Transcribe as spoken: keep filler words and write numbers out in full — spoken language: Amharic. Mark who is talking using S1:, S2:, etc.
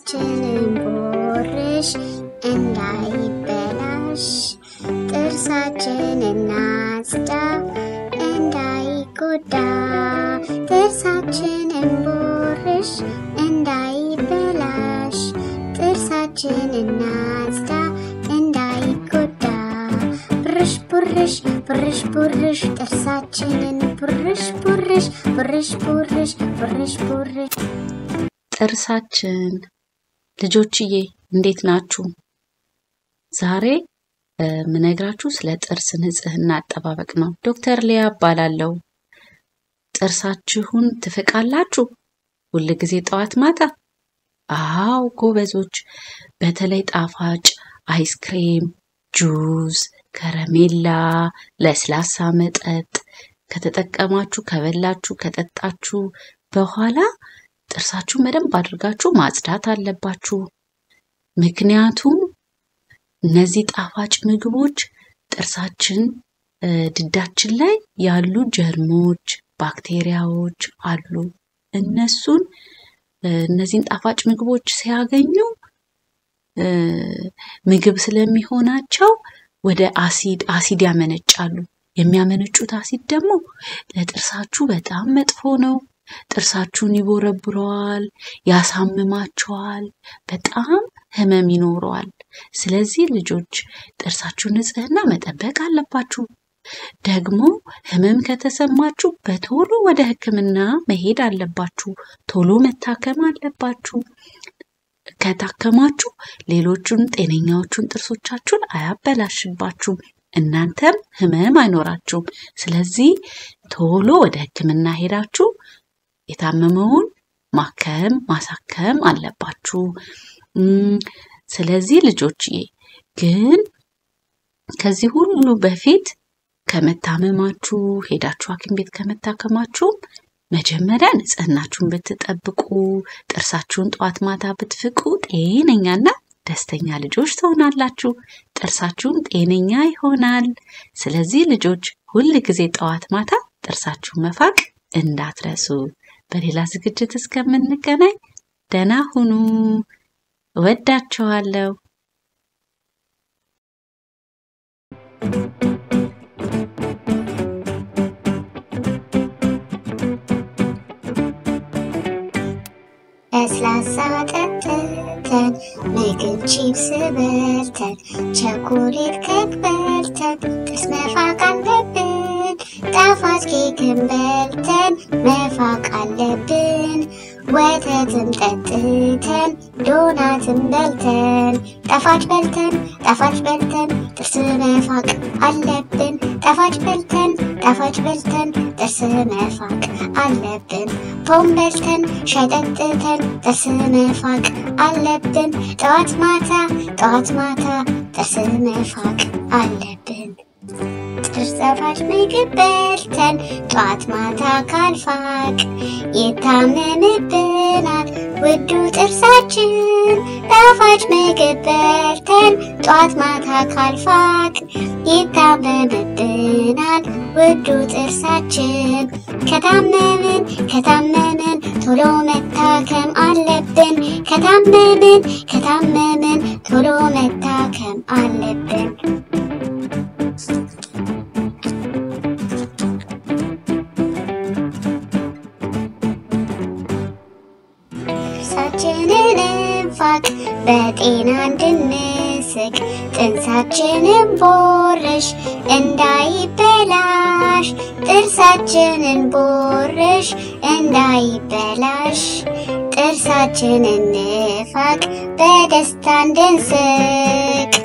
S1: ጥርሳችንን ቦርሽ እንዳይበላሽ ጥርሳችንን እናጽዳ እንዳይጎዳ ጥርሳችንን ቦርሽ እንዳይበላሽ ጥርሳችንን እናጽዳ እንዳይጎዳ ብርሽ ብርሽ ብርሽ ብርሽ ጥርሳችንን ብርሽ ብርሽ ብርሽ ብርሽ ብርሽ ብርሽ ጥርሳችን ልጆችዬ እንዴት ናችሁ? ዛሬ ምነግራችሁ ስለ ጥርስ ንጽህና አጠባበቅ ነው። ዶክተር ሊያ እባላለሁ። ጥርሳችሁን ትፈቃላችሁ ሁሉ ጊዜ ጠዋት ማታ? አው ጎበዞች። በተለይ ጣፋጭ አይስክሬም፣ ጁስ፣ ከረሜላ፣ ለስላሳ መጠጥ ከተጠቀማችሁ ከበላችሁ ከጠጣችሁ በኋላ ጥርሳችሁን በደንብ አድርጋችሁ ማጽዳት አለባችሁ። ምክንያቱም እነዚህ ጣፋጭ ምግቦች ጥርሳችን ድዳችን ላይ ያሉ ጀርሞች ባክቴሪያዎች አሉ። እነሱን እነዚህን ጣፋጭ ምግቦች ሲያገኙ ምግብ ስለሚሆናቸው ወደ አሲድ አሲድ ያመነጫሉ። የሚያመነጩት አሲድ ደግሞ ለጥርሳችሁ በጣም መጥፎ ነው። ጥርሳችሁን ይቦረብረዋል፣ ያሳምማችኋል፣ በጣም ህመም ይኖረዋል። ስለዚህ ልጆች ጥርሳችሁን ንጽህና መጠበቅ አለባችሁ። ደግሞ ህመም ከተሰማችሁ በቶሎ ወደ ህክምና መሄድ አለባችሁ። ቶሎ መታከም አለባችሁ። ከታከማችሁ ሌሎቹን ጤነኛዎቹን ጥርሶቻችሁን አያበላሽባችሁ፣ እናንተም ህመም አይኖራችሁም። ስለዚህ ቶሎ ወደ ህክምና ሄዳችሁ የታመመውን ማከም ማሳከም አለባችሁ። ስለዚህ ልጆችዬ ግን ከዚህ ሁሉ በፊት ከመታመማችሁ ሄዳችሁ ሐኪም ቤት ከመታከማችሁ መጀመሪያ ንጽህናችሁን ብትጠብቁ ጥርሳችሁን ጧት ማታ ብትፍቁ ጤነኛና ደስተኛ ልጆች ትሆናላችሁ። ጥርሳችሁም ጤነኛ ይሆናል። ስለዚህ ልጆች ሁሉ ጊዜ ጧት ማታ ጥርሳችሁን መፋቅ እንዳትረሱ። በሌላ ዝግጅት እስከምንገናኝ ደህና ሁኑ። ወዳችኋለሁ። ለስላሳ ጠጥተን ምግብ ቺፕስ በልተን ቸኮሌት ኬክ በልተን ጥርስ መፋቅ አለብን። ጣፋጭ ኬክን በልተን መፋቅ አለብን። ወተትም ጠጥተን ዶናትም በልተን ጣፋጭ በልተን ጣፋጭ በልተን ጥርስ መፋቅ አለብን። ጣፋጭ በልተን ጣፋጭ በልተን ጥርስ መፋቅ አለብን። ፖም በልተን ሻይ ጠጥተን ጥርስ መፋቅ አለብን። ጠዋት ማታ ጠዋት ማታ ጥርስ መፋቅ አለብን። ጥርስ ጣፋጭ ምግብ በልተን ጠዋት ማታ ካልፋቅ ይታመምብናል ውዱ ጥርሳችን። ጣፋጭ ምግብ በልተን ጠዋት ማታ ካልፋቅ ይታመምብናል ውዱ ጥርሳችን። ከታመምን ከታመምን ቶሎ መታከም አለብን። ከታመምን ከታመምን ቶሎ መታከም አለብን። ጥርሳችንን እንፋቅ በጤና እንድንስቅ ጥርሳችንን ቦርሽ እንዳይበላሽ ጥርሳችንን ቦርሽ እንዳይበላሽ ጥርሳችንን እንፋቅ በደስታ እንድንስቅ